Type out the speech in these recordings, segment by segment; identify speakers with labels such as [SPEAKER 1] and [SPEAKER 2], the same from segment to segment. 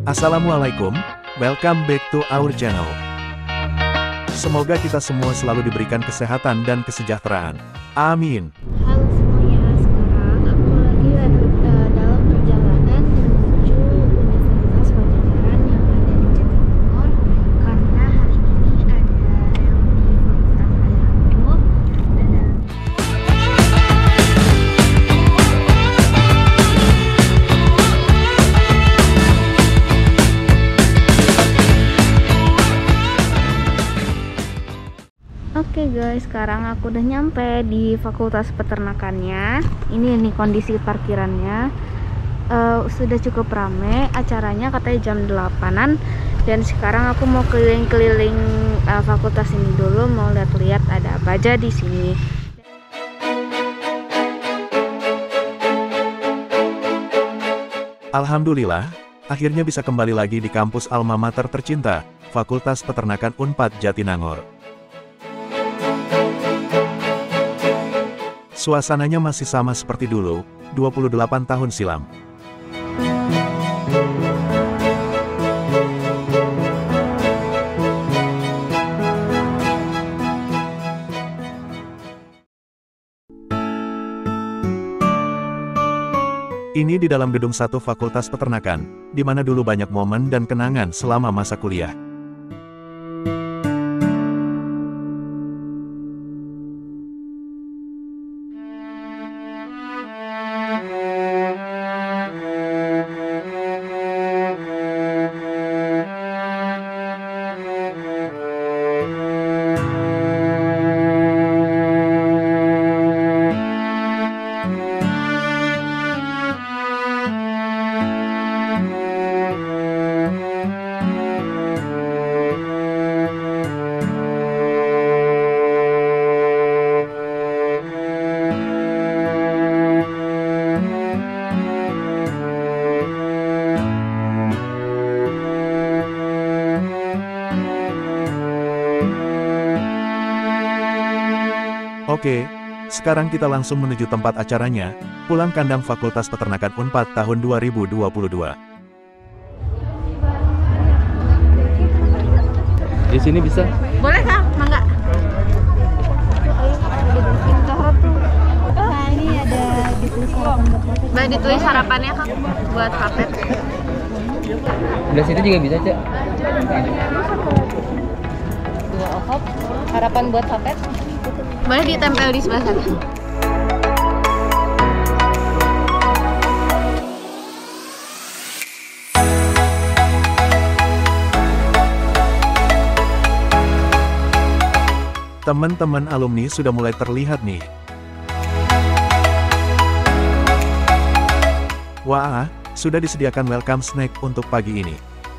[SPEAKER 1] Assalamualaikum, welcome back to our channel. Semoga kita semua selalu diberikan kesehatan dan kesejahteraan. Amin.
[SPEAKER 2] Halo semuanya, sekarang aku lagi ada dalam perjalanan menuju Universitas Padjadjaran yang ada di Jatinangor karena hari ini ada reuni fakultas ayahku dan Oke guys, sekarang aku udah nyampe di Fakultas Peternakannya. Ini nih kondisi parkirannya. Sudah cukup rame, acaranya katanya jam 8-an. Dan sekarang aku mau keliling-keliling fakultas ini dulu, mau lihat-lihat ada apa aja di sini.
[SPEAKER 1] Alhamdulillah, akhirnya bisa kembali lagi di kampus alma mater tercinta, Fakultas Peternakan Unpad Jatinangor. Suasananya masih sama seperti dulu, 28 tahun silam. Ini di dalam gedung 1 Fakultas Peternakan, di mana dulu banyak momen dan kenangan selama masa kuliah. Oke, sekarang kita langsung menuju tempat acaranya, Pulang Kandang Fakultas Peternakan Unpad tahun 2022.
[SPEAKER 3] Di sini bisa?
[SPEAKER 2] Boleh kak? Mangga. Nah ini ada ditulis harapan. Baik, ditulis harapannya kak buat Fapet.
[SPEAKER 3] Di situ juga bisa, Cak.
[SPEAKER 4] Dua okop, harapan buat Fapet.
[SPEAKER 2] Boleh ditempel di sebelah sana.
[SPEAKER 1] Teman-teman alumni sudah mulai terlihat nih. Wah, sudah disediakan welcome snack untuk pagi ini.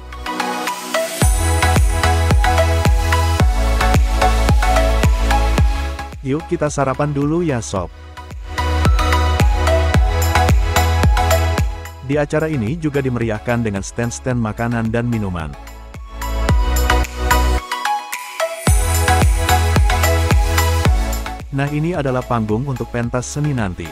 [SPEAKER 1] Yuk kita sarapan dulu ya sob. Di acara ini juga dimeriahkan dengan stand-stand makanan dan minuman. Nah ini adalah panggung untuk pentas seni nanti.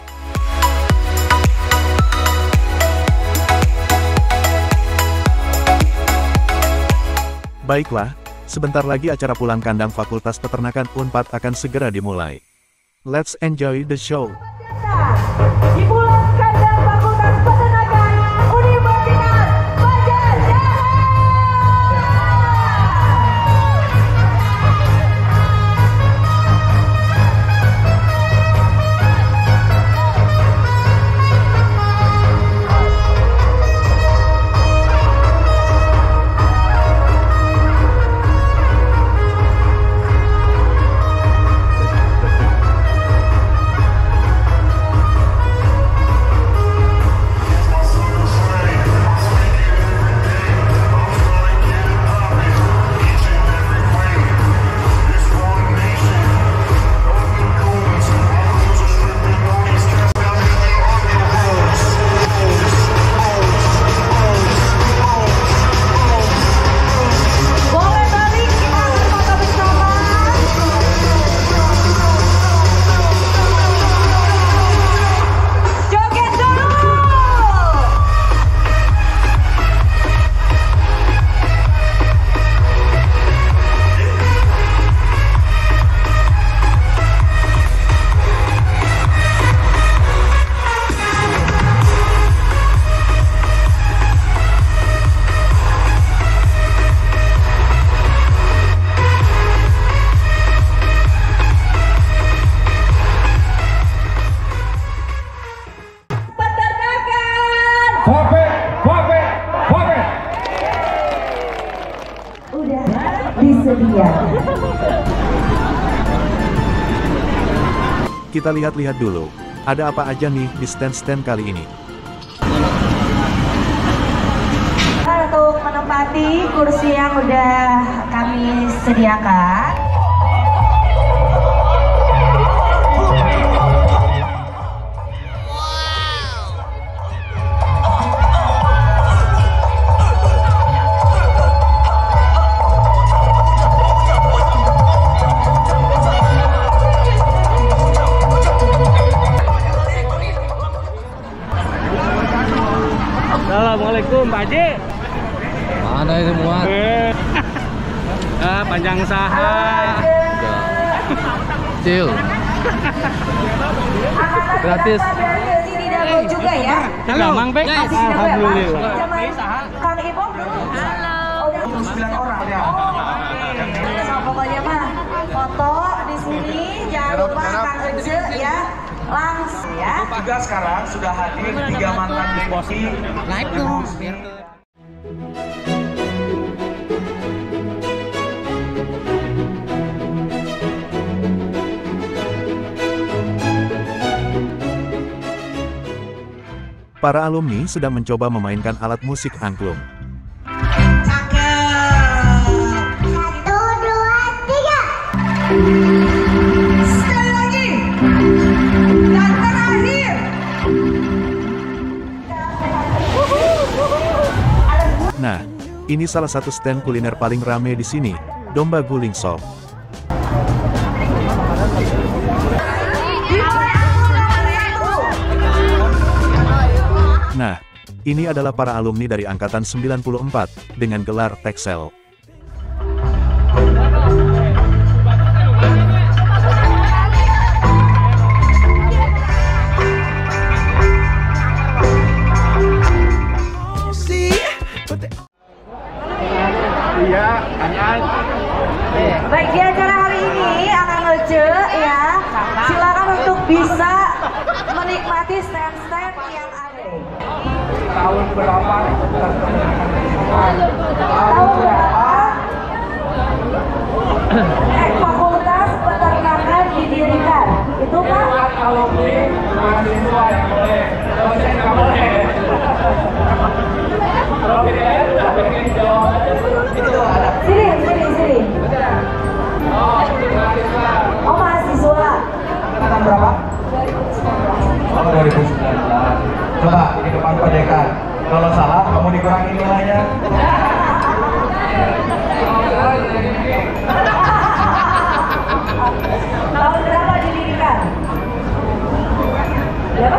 [SPEAKER 1] Baiklah, sebentar lagi acara Pulang Kandang Fakultas Peternakan Unpad akan segera dimulai. Let's enjoy the show.
[SPEAKER 5] Di Pulang Kandang Fakultas Peternakan Universitas Padjadjaran.
[SPEAKER 6] Vapet.
[SPEAKER 5] Udah disediakan.
[SPEAKER 1] Kita lihat-lihat dulu, ada apa aja nih di stand-stand kali ini.
[SPEAKER 5] Untuk menempati kursi yang udah kami sediakan.
[SPEAKER 3] Assalamualaikum Pak Haji. Mana itu muat? Panjang saha. Cil. Gratis.
[SPEAKER 5] Di Dago juga ya.
[SPEAKER 3] Halo, Mang Bek. Alhamdulillah.
[SPEAKER 5] Kang Ibong dulu. Halo. 9 orang ya. Pokoknya mah foto di sini, jangan lupa Kang Ece ya. Langsung ya.
[SPEAKER 6] Juga sekarang sudah hadir 3 mantan beki.
[SPEAKER 3] Naik dong.
[SPEAKER 1] Para alumni sedang mencoba memainkan alat musik angklung.
[SPEAKER 5] Sekali lagi. Dan terakhir.
[SPEAKER 1] Nah, ini salah satu stand kuliner paling rame di sini, domba guling sop. Nah, ini adalah para alumni dari angkatan 94 dengan gelar Texel.
[SPEAKER 5] Baik, di acara hari ini akan Ece ya. Silakan untuk bisa menikmati stand-stand yang ada.
[SPEAKER 6] Tahun berapa?
[SPEAKER 5] Tahun berapa? Fakultas Peternakan didirikan. Itu Pak?
[SPEAKER 6] Alumni mahasiswa yang boleh, dosen nggak boleh. Kalau PDN jawab itu ada.
[SPEAKER 5] Sini. Oh, mahasiswa.
[SPEAKER 6] Angkatan berapa? Tahun 2019. Coba di depan Pak Dekan. Kalau salah, kamu dikurangi nilainya.
[SPEAKER 5] Tahun berapa didirikan? Berapa?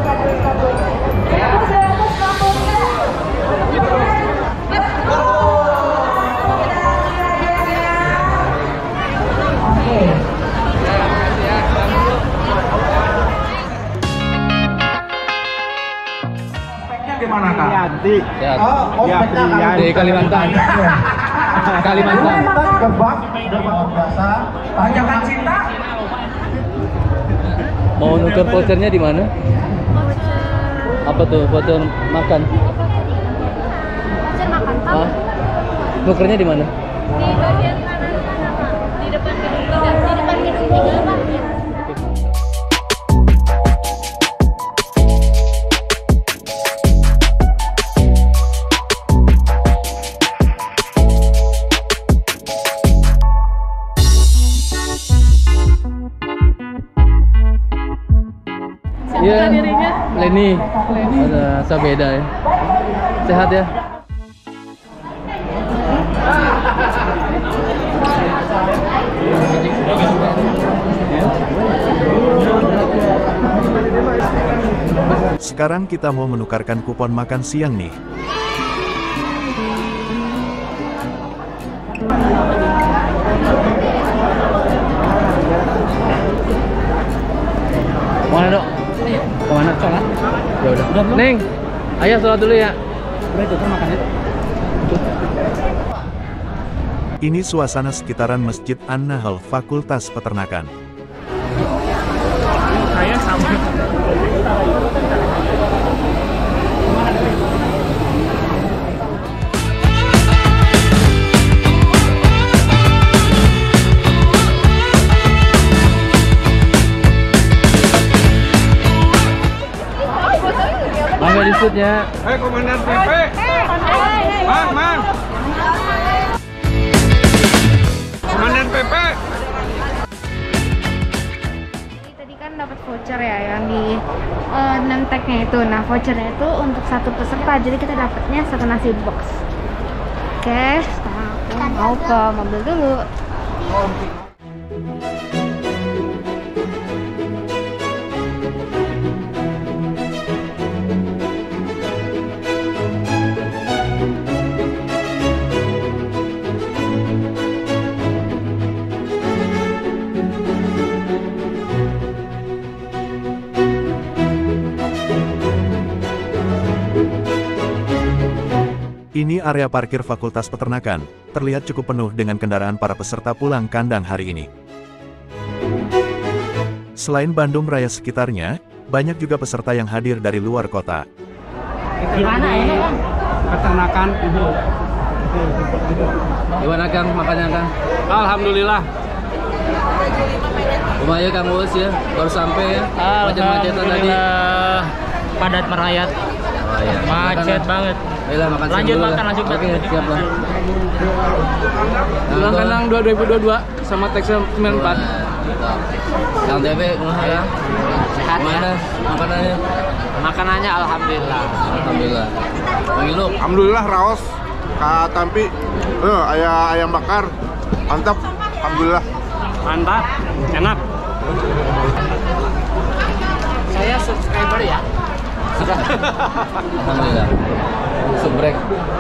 [SPEAKER 5] 1963. Oke.
[SPEAKER 6] Gimana Kak?
[SPEAKER 3] Yanti.
[SPEAKER 6] Oh,
[SPEAKER 3] Di Kalimantan. Kalimantan.
[SPEAKER 6] Gerbang biasa. Tanjakan cinta.
[SPEAKER 3] Mau nuker vouchernya di mana? Apa tuh voucher makan?
[SPEAKER 2] Voucher makan Pak.
[SPEAKER 3] Hah? Nukernya di mana?
[SPEAKER 2] Di bagian kanan sana Pak. Di depan gedung 3. Di depan gedung 3 Pak.
[SPEAKER 3] Iya, Leni. Ada beda ya. Sehat ya.
[SPEAKER 1] Sekarang kita mau menukarkan kupon makan siang nih.
[SPEAKER 3] Mana dok? Kemana? Sholat? Ya udah. Neng, ayo sholat dulu ya. Udah itu makannya.
[SPEAKER 1] Ini suasana sekitaran Masjid An-Nahl Fakultas Peternakan.
[SPEAKER 3] Saya sama. Sampai di shootnya.
[SPEAKER 6] Komandan PP. Mang. Komandan PP.
[SPEAKER 2] Tadi kan dapat voucher ya yang di name tag-nya itu. Nah, vouchernya itu untuk satu peserta. Jadi kita dapatnya satu nasi box. Oke, sekarang aku mau ke mobil dulu.
[SPEAKER 1] Ini area parkir Fakultas Peternakan, terlihat cukup penuh dengan kendaraan para peserta pulang kandang hari ini. Selain Bandung Raya sekitarnya, banyak juga peserta yang hadir dari luar kota.
[SPEAKER 3] Gimana ini Kang? Peternakan. Gimana Kang makannya Kang? Alhamdulillah. Lumayan Kang Uus ya, baru sampai ya. Macet-macetan tadi. Padat merayat. Oh, iya. Macet banget. Ayolah, makan lanjut makan lah. Lanjut. Oke, siap lah. Pulang kandang 2022 sama Texel 94. Kang TV kumaha ya? Sehat ya? Makanannya? Makanannya alhamdulillah. Alhamdulillah. Panggil lu.
[SPEAKER 7] Alhamdulillah raos ka Tampi. Ayam bakar. Mantap. Alhamdulillah.
[SPEAKER 3] Mantap. Enak. Saya subscriber ya. Sudah. Alhamdulillah. Subrek.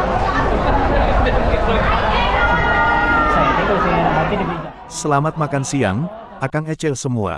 [SPEAKER 1] Selamat makan siang, Akang Ecel semua.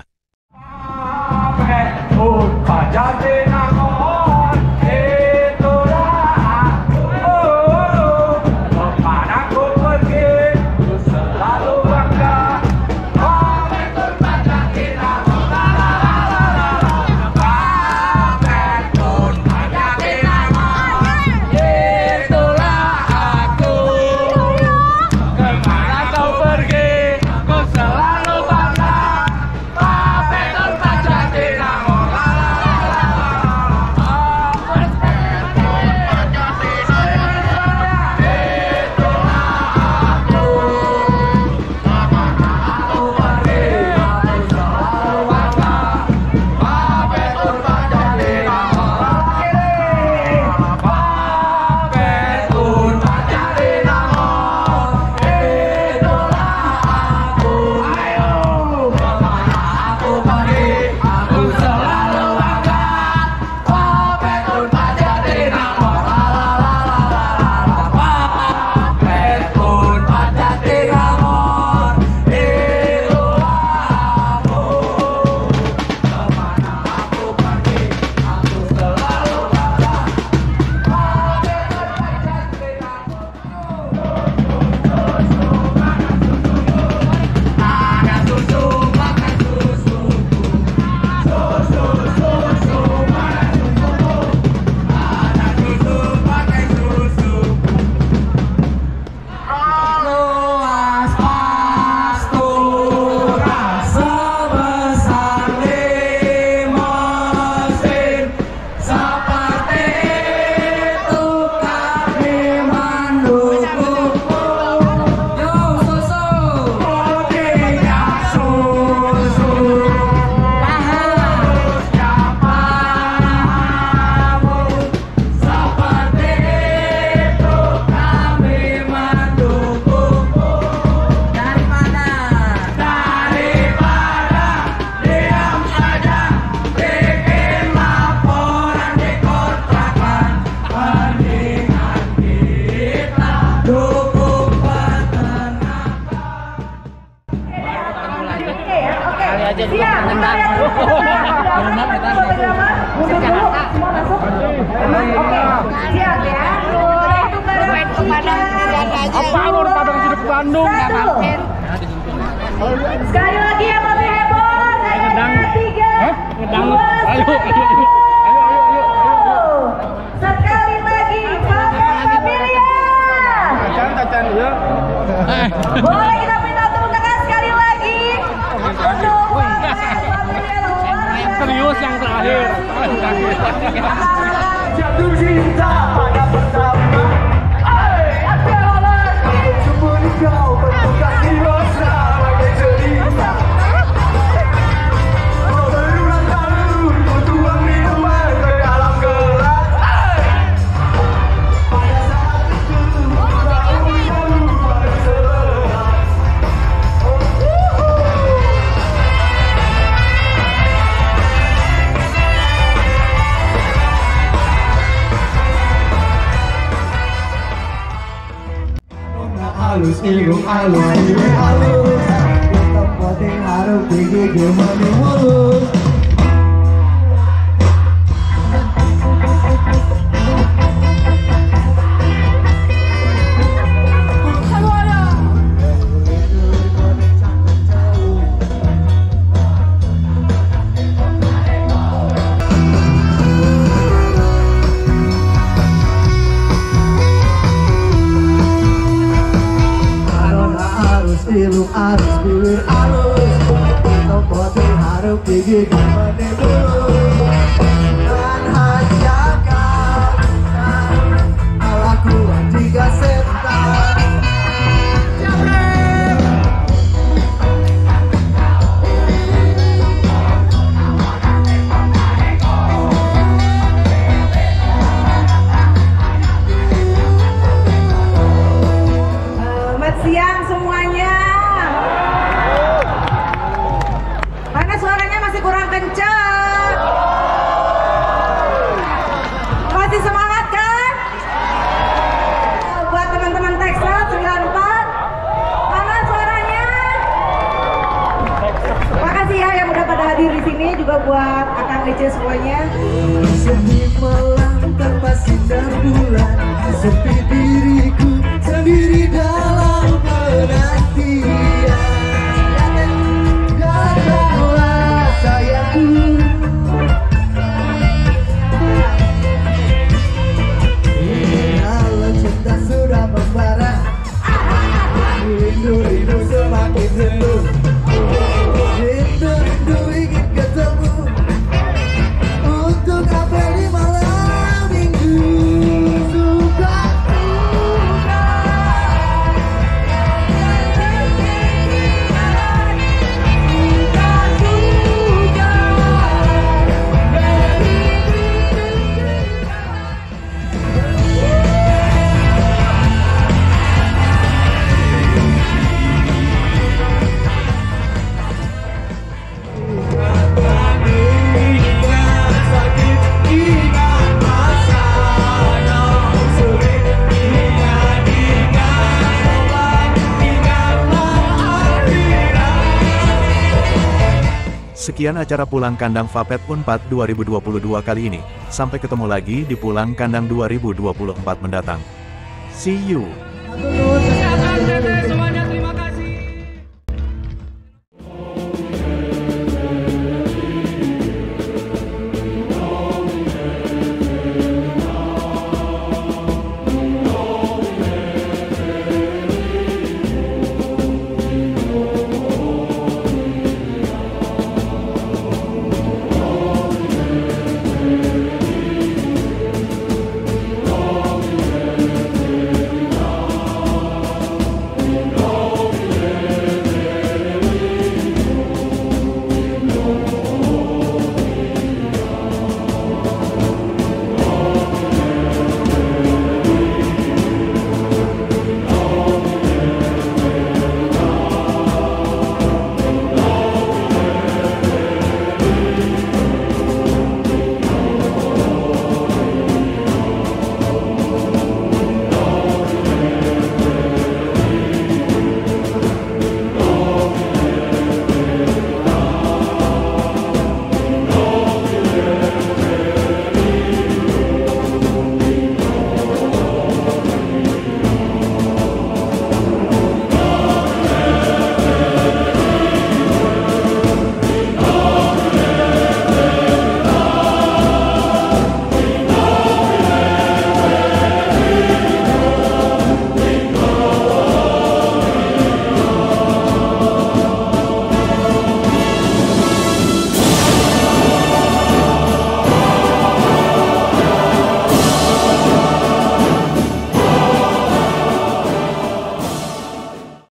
[SPEAKER 5] Siap ya. Itu baru main ke Padang aja.
[SPEAKER 3] Apa alur Padang sini ke Bandung?
[SPEAKER 5] Sekali lagi yang lebih heboh.
[SPEAKER 3] Ngedang.
[SPEAKER 5] 3,
[SPEAKER 3] Ngedang.
[SPEAKER 5] 2,
[SPEAKER 3] Ayo.
[SPEAKER 5] sekali lagi Bapak Amelia.
[SPEAKER 3] Cacan ya.
[SPEAKER 5] Boleh kita minta tepuk tangan sekali lagi untuk Bapak Amelia luar biasa.
[SPEAKER 3] Serius yang terakhir.
[SPEAKER 6] halus, ilmu halus, ilmu halus. Tempat yang harus digigil mani mulus. Ilmu arus, bibir alus. Tempat yang harus digigil mani mulus. Dan hanya kau alakuan tiga setan.
[SPEAKER 5] Selamat siang semuanya. Mana suaranya masih kurang kencang? Masih semangat kan? Buat teman-teman Texel 94, mana suaranya? Makasih ya yang udah pada hadir di sini, juga buat Akang Ece semuanya.
[SPEAKER 6] Sepi malam tanpa sinar bulan, sepi diriku sendiri dalam penantian. Datanglah sayangku, kalau cinta sudah membara, rindu-rindu semakin rindu, rindu-rindu ingin ketemu. Untuk apa di malam minggu, suka-suka.
[SPEAKER 1] Sekian acara Pulang Kandang Vapet Unpad 2022 kali ini. Sampai ketemu lagi di Pulang Kandang 2024 mendatang. See you!